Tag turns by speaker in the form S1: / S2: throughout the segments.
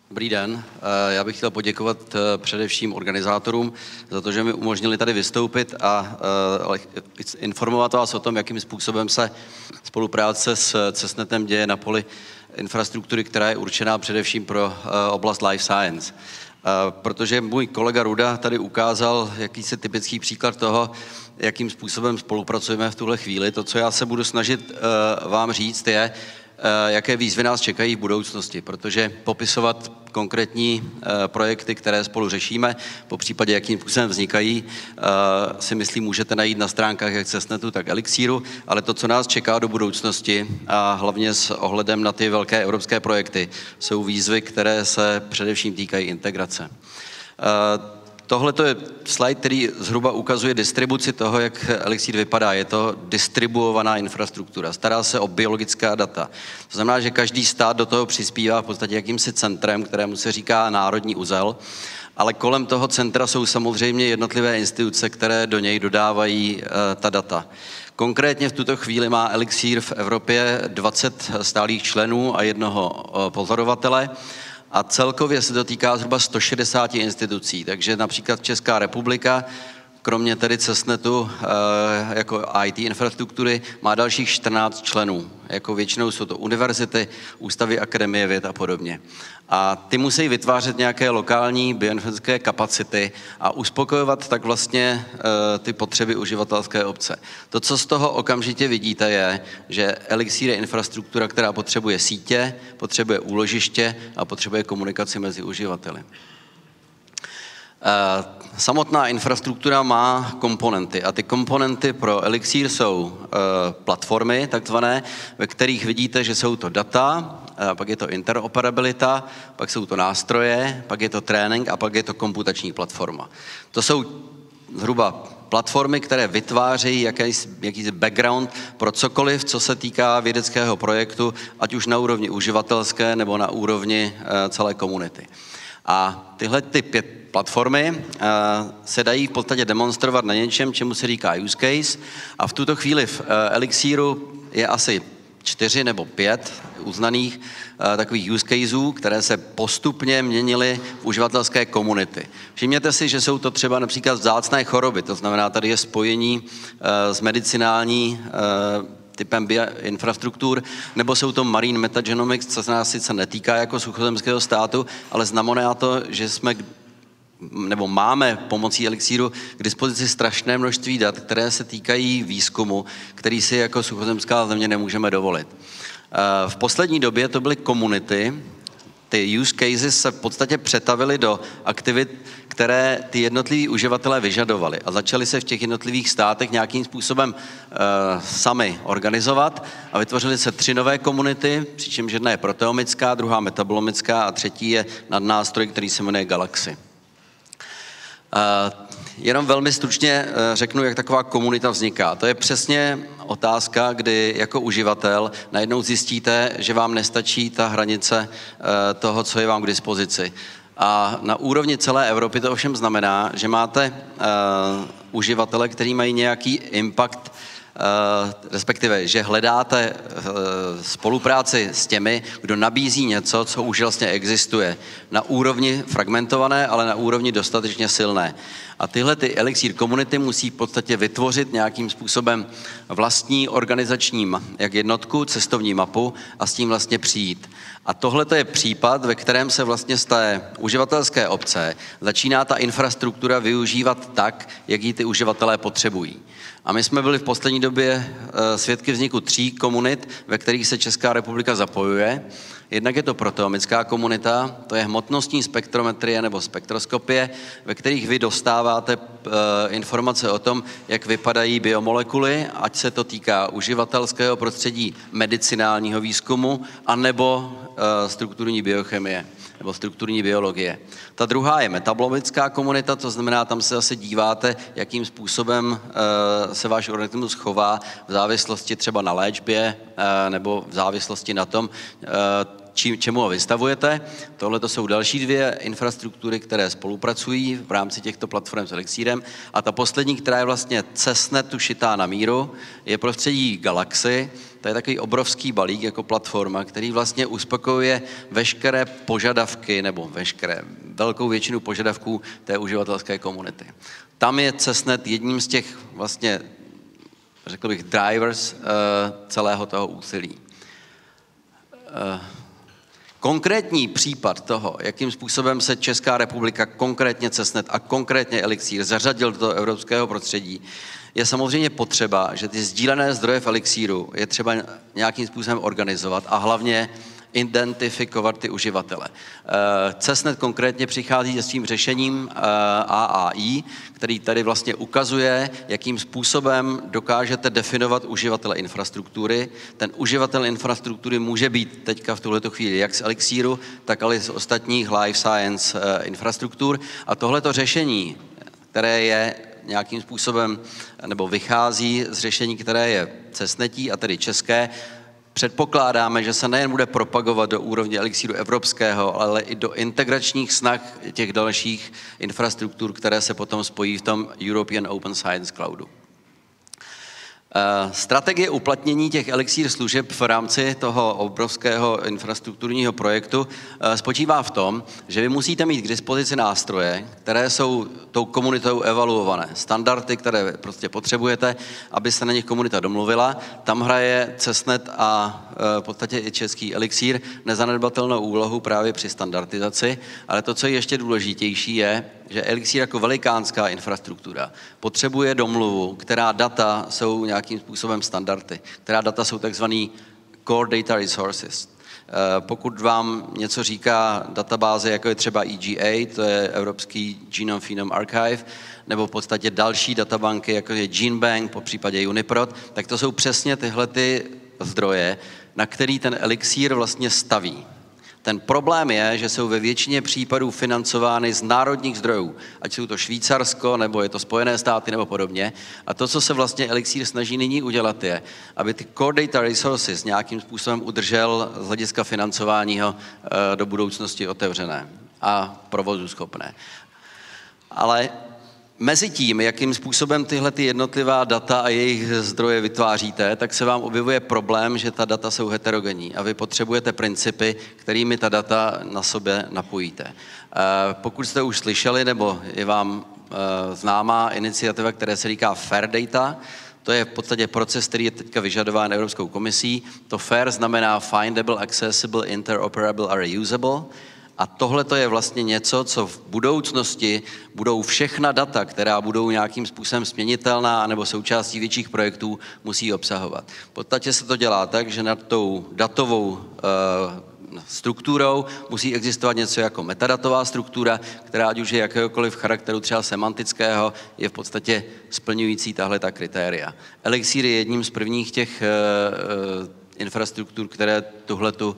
S1: Dobrý den. Já bych chtěl poděkovat především organizátorům za to, že mi umožnili tady vystoupit a informovat vás o tom, jakým způsobem se spolupráce s CESNETem děje na poli infrastruktury, která je určená především pro oblast life science. Protože můj kolega Ruda tady ukázal jakýsi typický příklad toho, jakým způsobem spolupracujeme v tuhle chvíli. To, co já se budu snažit vám říct, je, jaké výzvy nás čekají v budoucnosti, protože popisovat konkrétní projekty, které spolu řešíme, po případě jakým způsobem vznikají, si myslím, můžete najít na stránkách jak CESNETu, tak Elixíru, ale to, co nás čeká do budoucnosti a hlavně s ohledem na ty velké evropské projekty, jsou výzvy, které se především týkají integrace. Tohle je slide, který zhruba ukazuje distribuci toho, jak Elixír vypadá. Je to distribuovaná infrastruktura, stará se o biologická data. To znamená, že každý stát do toho přispívá v podstatě jakýmsi centrem, kterému se říká národní uzel, ale kolem toho centra jsou samozřejmě jednotlivé instituce, které do něj dodávají ta data. Konkrétně v tuto chvíli má Elixír v Evropě 20 stálých členů a jednoho pozorovatele. A celkově se to týká zhruba 160 institucí, takže například Česká republika, kromě tedy CESNETu jako IT infrastruktury, má dalších 14 členů. Jako většinou jsou to univerzity, ústavy akademie věd a podobně. A ty musí vytvářet nějaké lokální bioinformatické kapacity a uspokojovat tak vlastně ty potřeby uživatelské obce. To, co z toho okamžitě vidíte, je, že Elixír je infrastruktura, která potřebuje sítě, potřebuje úložiště a potřebuje komunikaci mezi uživateli. Samotná infrastruktura má komponenty a ty komponenty pro Elixír jsou platformy takzvané, ve kterých vidíte, že jsou to data, pak je to interoperabilita, pak jsou to nástroje, pak je to trénink a pak je to komputační platforma. To jsou zhruba platformy, které vytvářejí jakýsi background pro cokoliv, co se týká vědeckého projektu, ať už na úrovni uživatelské nebo na úrovni celé komunity. A tyhle ty 5 platformy se dají v podstatě demonstrovat na něčem, čemu se říká use case. A v tuto chvíli v Elixíru je asi 4 nebo 5 uznaných takových use caseů, které se postupně měnily v uživatelské komunity. Všimněte si, že jsou to třeba například vzácné choroby, to znamená, tady je spojení s medicinální typem infrastruktur, nebo jsou to marine metagenomics, co se nás sice netýká jako suchozemského státu, ale znamená to, že máme pomocí Elixíru k dispozici strašné množství dat, které se týkají výzkumu, který si jako suchozemská země nemůžeme dovolit. V poslední době to byly komunity, ty use cases se v podstatě přetavily do aktivit, které ty jednotliví uživatelé vyžadovali a začali se v těch jednotlivých státech nějakým způsobem sami organizovat a vytvořily se 3 nové komunity, přičemž jedna je proteomická, druhá metabolomická a třetí je nadnástroj, který se jmenuje Galaxy. Jenom velmi stručně řeknu, jak taková komunita vzniká. To je přesně otázka, kdy jako uživatel najednou zjistíte, že vám nestačí ta hranice toho, co je vám k dispozici. A na úrovni celé Evropy to ovšem znamená, že máte uživatele, který mají nějaký impact, respektive, že hledáte spolupráci s těmi, kdo nabízí něco, co už vlastně existuje. Na úrovni fragmentované, ale na úrovni dostatečně silné. A tyhle ty Elixír komunity musí v podstatě vytvořit nějakým způsobem vlastní organizační jak jednotku, cestovní mapu a s tím vlastně přijít. A tohle je případ, ve kterém se vlastně z té uživatelské obce začíná ta infrastruktura využívat tak, jak ji ty uživatelé potřebují. A my jsme byli v poslední době svědky vzniku 3 komunit, ve kterých se Česká republika zapojuje. Jednak je to proteomická komunita, to je hmotnostní spektrometrie nebo spektroskopie, ve kterých vy dostáváte informace o tom, jak vypadají biomolekuly, ať se to týká uživatelského prostředí, medicinálního výzkumu, anebo strukturní biochemie nebo strukturní biologie. Ta druhá je metabolomická komunita, to znamená, tam se zase díváte, jakým způsobem se váš organismus chová v závislosti třeba na léčbě nebo v závislosti na tom, čemu ho vystavujete. Tohle to jsou další dvě infrastruktury, které spolupracují v rámci těchto platform s Elixírem. A ta poslední, která je vlastně CESNETu šitá na míru, je prostředí Galaxy. To je takový obrovský balík jako platforma, který vlastně uspokojuje veškeré požadavky, nebo velkou většinu požadavků té uživatelské komunity. Tam je CESNET jedním z těch vlastně, řekl bych, drivers celého toho úsilí. Konkrétní případ toho, jakým způsobem se Česká republika, konkrétně CESNET a konkrétně Elixír zařadil do toho evropského prostředí, je samozřejmě potřeba, že ty sdílené zdroje v Elixíru je třeba nějakým způsobem organizovat a hlavně identifikovat ty uživatele. CESNET konkrétně přichází se svým řešením AAI, který tady vlastně ukazuje, jakým způsobem dokážete definovat uživatele infrastruktury. Ten uživatel infrastruktury může být teďka v tuhleto chvíli jak z Elixíru, tak ale z ostatních life science infrastruktur. A tohleto řešení, které je nějakým způsobem, nebo vychází z řešení, které je CESNETí a tedy české, předpokládáme, že se nejen bude propagovat do úrovně Elixíru evropského, ale i do integračních snah těch dalších infrastruktur, které se potom spojí v tom European Open Science Cloudu. Strategie uplatnění těch Elixír služeb v rámci toho obrovského infrastrukturního projektu spočívá v tom, že vy musíte mít k dispozici nástroje, které jsou tou komunitou evaluované. Standardy, které prostě potřebujete, aby se na nich komunita domluvila. Tam hraje CESNET a v podstatě i český Elixír nezanedbatelnou úlohu právě při standardizaci, ale to, co je ještě důležitější, je, že Elixír jako velikánská infrastruktura potřebuje domluvu, která data jsou nějakým způsobem standardy, která data jsou takzvaný core data resources. Pokud vám něco říká databáze, jako je třeba EGA, to je Evropský Genome Phenome Archive, nebo v podstatě další databanky, jako je GeneBank, po případě Uniprot, tak to jsou přesně tyhle ty zdroje, na který ten Elixír vlastně staví. Ten problém je, že jsou ve většině případů financovány z národních zdrojů, ať jsou to Švýcarsko, nebo je to Spojené státy, nebo podobně. A to, co se vlastně Elixír snaží nyní udělat, je, aby ty core data resources nějakým způsobem udržel z hlediska financování do budoucnosti otevřené a provozu schopné. Ale mezi tím, jakým způsobem tyhle ty jednotlivá data a jejich zdroje vytváříte, tak se vám objevuje problém, že ta data jsou heterogenní a vy potřebujete principy, kterými ta data na sobě napojíte. Pokud jste už slyšeli, nebo je vám známá iniciativa, která se říká Fair Data, to je v podstatě proces, který je teďka vyžadován Evropskou komisí. To FAIR znamená Findable, Accessible, Interoperable a Reusable. A tohle to je vlastně něco, co v budoucnosti budou všechna data, která budou nějakým způsobem směnitelná nebo součástí větších projektů, musí obsahovat. V podstatě se to dělá tak, že nad tou datovou strukturou musí existovat něco jako metadatová struktura, která ať už je jakéhokoliv charakteru třeba semantického, je v podstatě splňující tahle ta kritéria. Elixír je jedním z prvních těch infrastruktur, které tuhletu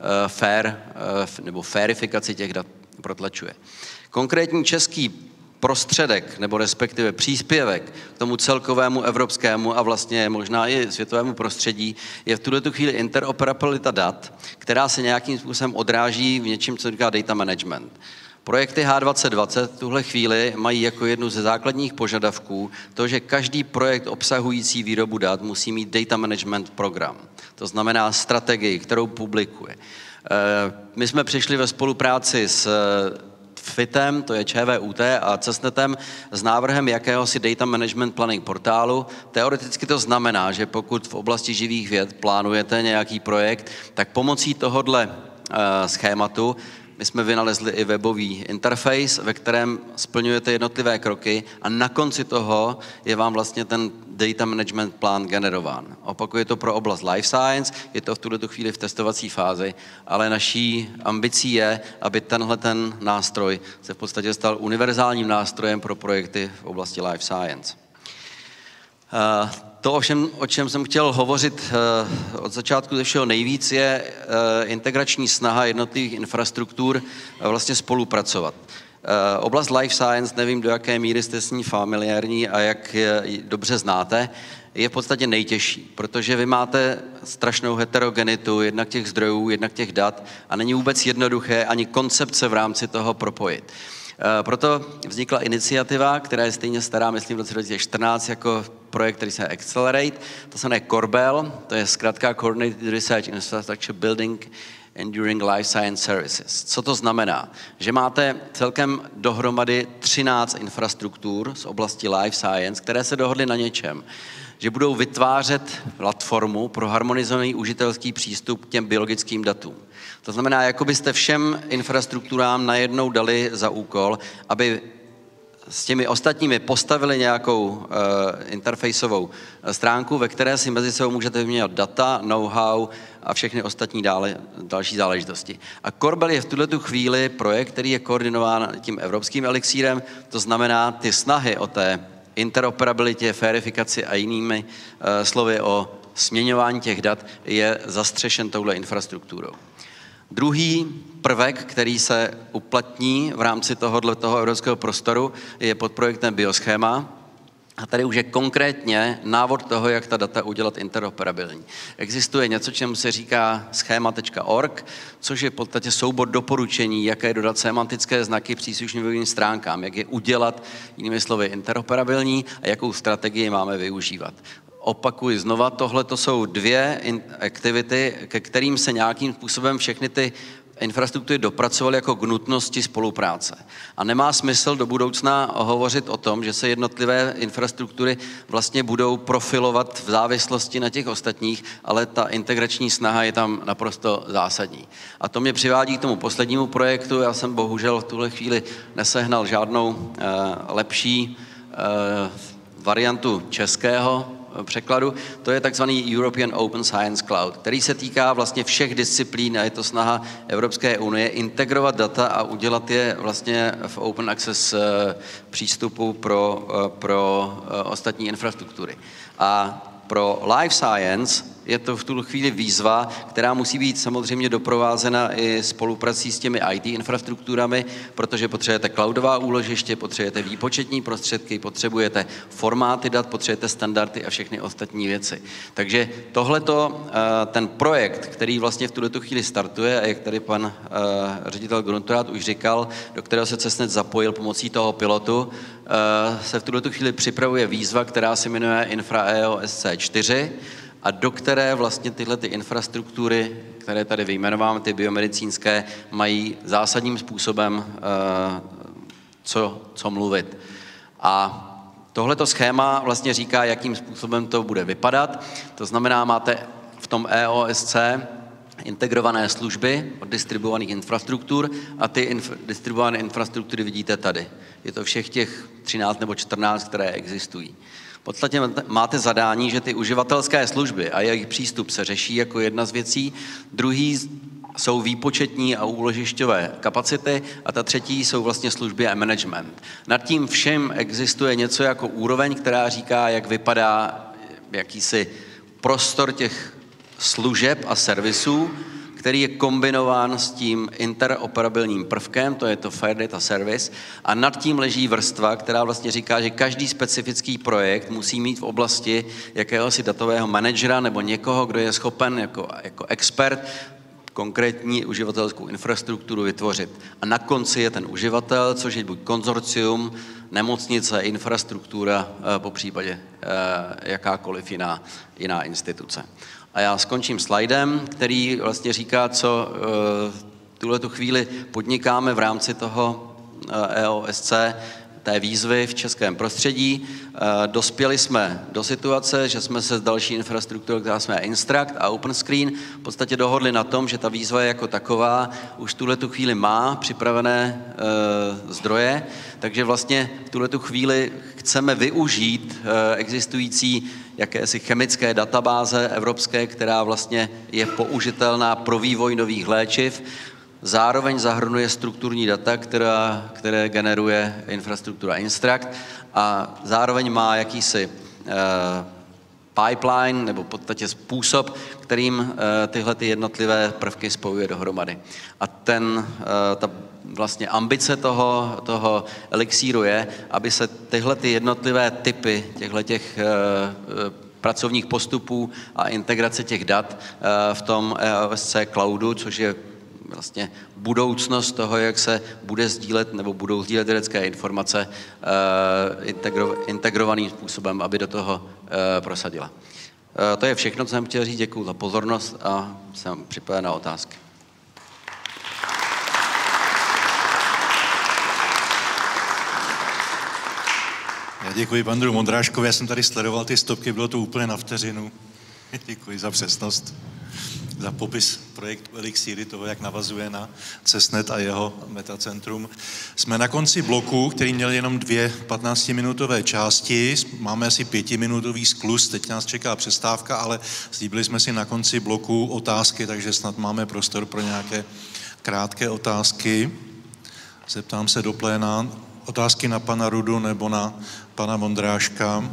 S1: nebo fairifikaci těch dat protlačuje. Konkrétní český prostředek, nebo respektive příspěvek k tomu celkovému evropskému a vlastně možná i světovému prostředí je v tuhletu chvíli interoperabilita dat, která se nějakým způsobem odráží v něčem, co říká data management. Projekty H2020 v tuhle chvíli mají jako jednu ze základních požadavků to, že každý projekt obsahující výrobu dat musí mít data management program. To znamená strategii, kterou publikuje. My jsme přišli ve spolupráci s FITem, to je ČVUT a CESNETem, s návrhem jakéhosi data management planning portálu. Teoreticky to znamená, že pokud v oblasti živých věd plánujete nějaký projekt, tak pomocí tohodle schématu my jsme vynalezli i webový interface, ve kterém splňujete jednotlivé kroky a na konci toho je vám vlastně ten data management plán generován. Opakuje to pro oblast life science, je to v tuto chvíli v testovací fázi, ale naší ambicí je, aby tenhle ten nástroj se v podstatě stal univerzálním nástrojem pro projekty v oblasti life science. To ovšem, o čem jsem chtěl hovořit od začátku ze všeho nejvíc, je integrační snaha jednotlivých infrastruktur vlastně spolupracovat. Oblast life science, nevím, do jaké míry jste s ní familiární a jak je dobře znáte, je v podstatě nejtěžší, protože vy máte strašnou heterogenitu jednak těch zdrojů, jednak těch dat a není vůbec jednoduché ani koncepce v rámci toho propojit. Proto vznikla iniciativa, která je stejně stará, myslím, v roce 2014 jako projekt, který se Accelerate, to se jmenuje CORBEL, to je zkrátka Coordinated Research Infrastructure Building Enduring Life Science Services. Co to znamená? Že máte celkem dohromady 13 infrastruktur z oblasti life science, které se dohodly na něčem, že budou vytvářet platformu pro harmonizovaný užitelský přístup k těm biologickým datům. To znamená, jako byste všem infrastrukturám najednou dali za úkol, aby s těmi ostatními postavili nějakou interfaceovou stránku, ve které si mezi sebou můžete vyměňovat data, know-how a všechny ostatní další záležitosti. A CORBEL je v tuto chvíli projekt, který je koordinován tím evropským elixírem, to znamená ty snahy o té interoperabilitě, verifikaci a jinými slovy o směňování těch dat je zastřešen touhle infrastrukturou. Druhý prvek, který se uplatní v rámci toho evropského prostoru, je pod projektem Bioschema. A tady už je konkrétně návod toho, jak ta data udělat interoperabilní. Existuje něco, čemu se říká schema.org, což je v podstatě soubor doporučení, jaké dodat semantické znaky příslušným webovým stránkám, jak je udělat, jinými slovy, interoperabilní a jakou strategii máme využívat. Opakuji znova, tohle to jsou dvě aktivity, ke kterým se nějakým způsobem všechny ty infrastruktury dopracovaly jako k nutnosti spolupráce. A nemá smysl do budoucna hovořit o tom, že se jednotlivé infrastruktury vlastně budou profilovat v závislosti na těch ostatních, ale ta integrační snaha je tam naprosto zásadní. A to mě přivádí k tomu poslednímu projektu. Já jsem bohužel v tuhle chvíli nesehnal žádnou lepší variantu českého překladu, to je takzvaný European Open Science Cloud, který se týká vlastně všech disciplín a je to snaha Evropské unie integrovat data a udělat je vlastně v open access přístupu pro ostatní infrastruktury. A pro life science je to v tuto chvíli výzva, která musí být samozřejmě doprovázena i spoluprací s těmi IT infrastrukturami, protože potřebujete cloudová úložiště, potřebujete výpočetní prostředky, potřebujete formáty dat, potřebujete standardy a všechny ostatní věci. Takže tohleto, ten projekt, který vlastně v tuto chvíli startuje, a jak tady pan ředitel Gruntorát už říkal, do kterého se CESNET zapojil pomocí toho pilotu, se v tuto chvíli připravuje výzva, která se jmenuje Infra-EO SC4, a do které vlastně tyhle ty infrastruktury, které tady vyjmenovám, ty biomedicínské, mají zásadním způsobem co mluvit. A tohleto schéma vlastně říká, jakým způsobem to bude vypadat. To znamená, máte v tom EOSC integrované služby od distribuovaných infrastruktur a ty distribuované infrastruktury vidíte tady. Je to všech těch 13 nebo 14, které existují. V podstatě máte zadání, že ty uživatelské služby a jejich přístup se řeší jako jedna z věcí, druhý jsou výpočetní a úložišťové kapacity a ta třetí jsou vlastně služby a management. Nad tím všem existuje něco jako úroveň, která říká, jak vypadá jakýsi prostor těch služeb a servisů, který je kombinován s tím interoperabilním prvkem, to je to Fire Data Service, a nad tím leží vrstva, která vlastně říká, že každý specifický projekt musí mít v oblasti jakéhosi datového manažera nebo někoho, kdo je schopen jako expert konkrétní uživatelskou infrastrukturu vytvořit. A na konci je ten uživatel, což je buď konzorcium, nemocnice, infrastruktura, popřípadě jakákoliv jiná instituce. A já skončím slajdem, který vlastně říká, co tuhletu chvíli podnikáme v rámci toho EOSC, té výzvy v českém prostředí. Dospěli jsme do situace, že jsme se s další infrastrukturou, která jsme Instruct a OpenScreen, v podstatě dohodli na tom, že ta výzva je jako taková, už tuhletu chvíli má připravené zdroje, takže vlastně v tuhletu chvíli chceme využít existující jakési chemické databáze evropské, která vlastně je použitelná pro vývoj nových léčiv. Zároveň zahrnuje strukturní data, které generuje infrastruktura Instruct a zároveň má jakýsi pipeline nebo v podstatě způsob, kterým tyhle ty jednotlivé prvky spojuje dohromady. A ta vlastně ambice toho elixíru je, aby se tyhle ty jednotlivé typy těch pracovních postupů a integrace těch dat v tom EASC cloudu, což je vlastně budoucnost toho, jak se bude sdílet nebo budou sdílet vědecké informace integrovaným způsobem, aby do toho prosadila. To je všechno, co jsem chtěl říct. Děkuju za pozornost a jsem připraven na otázky.
S2: Já děkuji panu Vondráškovi, já jsem tady sledoval ty stopky, bylo to úplně na vteřinu. Děkuji za přesnost, za popis projektu Elixíry, toho, jak navazuje na CESNET a jeho metacentrum. Jsme na konci bloku, který měl jenom 2 15-minutové části. Máme asi 5-minutový skluz, teď nás čeká přestávka, ale slíbili jsme si na konci bloku otázky, takže snad máme prostor pro nějaké krátké otázky. Zeptám se do pléna. Otázky na pana Rudu nebo na pana Vondráška?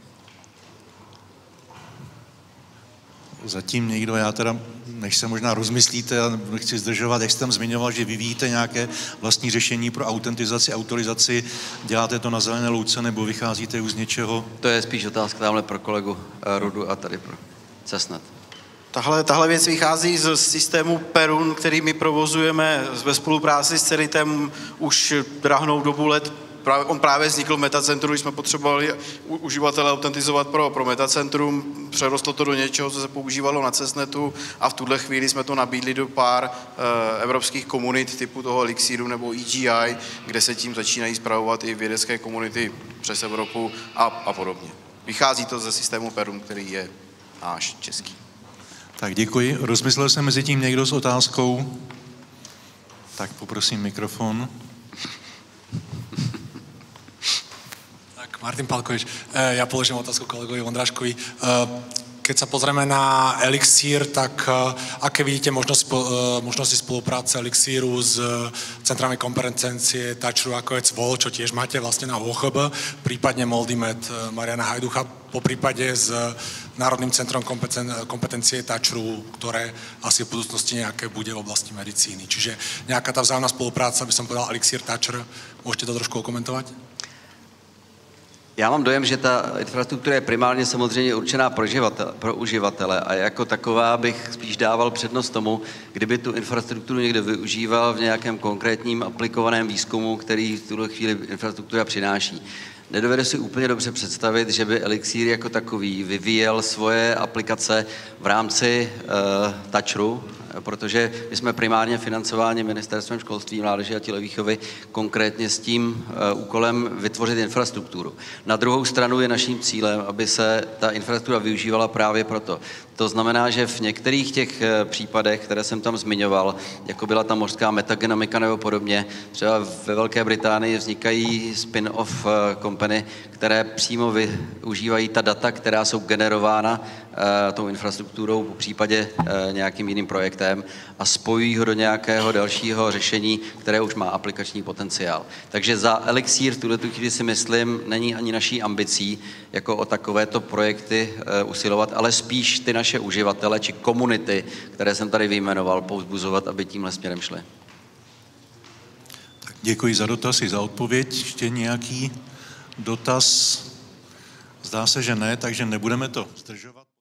S2: Zatím někdo, já teda, než se možná rozmyslíte, a nechci zdržovat, jak jste tam zmiňoval, že vyvíjíte nějaké vlastní řešení pro autentizaci, autorizaci, děláte to na zelené louce nebo vycházíte už z něčeho?
S1: To je spíš otázka tamhle pro kolegu Rudu a tady pro CESNET.
S3: Tahle věc vychází z systému Perun, který my provozujeme ve spolupráci s CERITem už drahnou dobu let. On právě vznikl v metacentru, když jsme potřebovali uživatele autentizovat pro metacentrum. Přerostlo to do něčeho, co se používalo na CESNETu a v tuhle chvíli jsme to nabídli do pár evropských komunit typu toho Elixíru nebo EGI, kde se tím začínají spravovat i vědecké komunity přes Evropu a podobně. Vychází to ze systému Perun, který je náš český.
S2: Tak děkuji. Rozmyslel se mezi tím někdo s otázkou? Tak poprosím mikrofon.
S4: Tak Martin Palkovič, ja položím otázku kolegovi Vondráškovi. Keď sa pozrieme na Elixír, tak aké vidíte možnosti spolupráce Elixíru s centrami kompetencie TAČRu, ako je CVOL, čo tiež máte vlastne na OHB, prípadne Moldimed Mariana Hajducha, po prípade s Národným centrom kompetencie TAČRu, ktoré asi v budúcnosti nejaké bude v oblasti medicíny. Čiže nejaká tá vzájomná spolupráca, by som povedal Elixír TAČR, môžete to trošku okomentovať?
S1: Já mám dojem, že ta infrastruktura je primárně samozřejmě určená pro uživatele a jako taková bych spíš dával přednost tomu, kdyby tu infrastrukturu někdo využíval v nějakém konkrétním aplikovaném výzkumu, který v tuhle chvíli infrastruktura přináší. Nedovedu si úplně dobře představit, že by Elixír jako takový vyvíjel svoje aplikace v rámci TAČRu, protože my jsme primárně financováni Ministerstvem školství, mládeže a tělovýchovy konkrétně s tím úkolem vytvořit infrastrukturu. Na druhou stranu je naším cílem, aby se ta infrastruktura využívala právě proto. To znamená, že v některých těch případech, které jsem tam zmiňoval, jako byla ta mořská metagenomika nebo podobně, třeba ve Velké Británii vznikají spin-off company, které přímo využívají ta data, která jsou generována tou infrastrukturou, po případě nějakým jiným projektem a spojují ho do nějakého dalšího řešení, které už má aplikační potenciál. Takže za Elixír v tuhle chvíli si myslím, není ani naší ambicí jako o takovéto projekty usilovat, ale spíš ty naše uživatele či komunity, které jsem tady vyjmenoval, povzbuzovat, aby tímhle směrem šli.
S2: Tak děkuji za dotaz i za odpověď. Ještě nějaký dotaz? Zdá se, že ne, takže nebudeme to zdržovat.